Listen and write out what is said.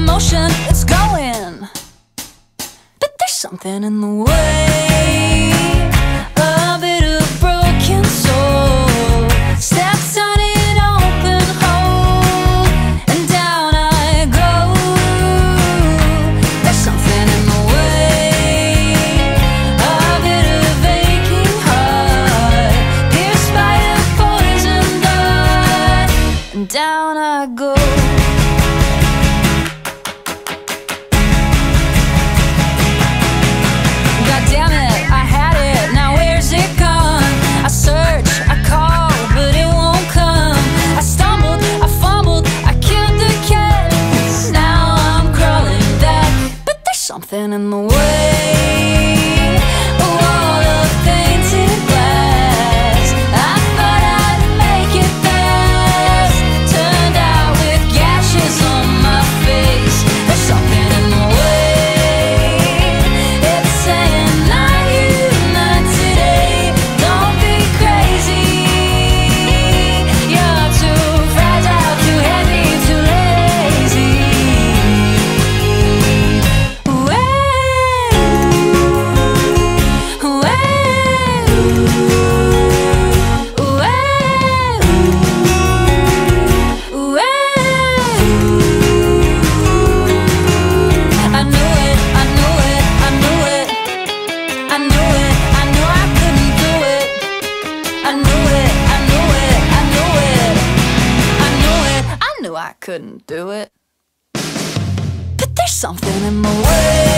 motion, it's going. But there's something in the way. A bit of broken soul steps on an open hole, and down I go. There's something in the way. A bit of aching heart pierced by a poison dart, and down I go. Something in the way. A wall of painted glass. I thought I'd make it fast. Turned out with gashes on my face. There's something in the way. It's saying not you, not today. Don't be crazy. You're too fragile, too heavy, too lazy. I couldn't do it, but there's something in the way.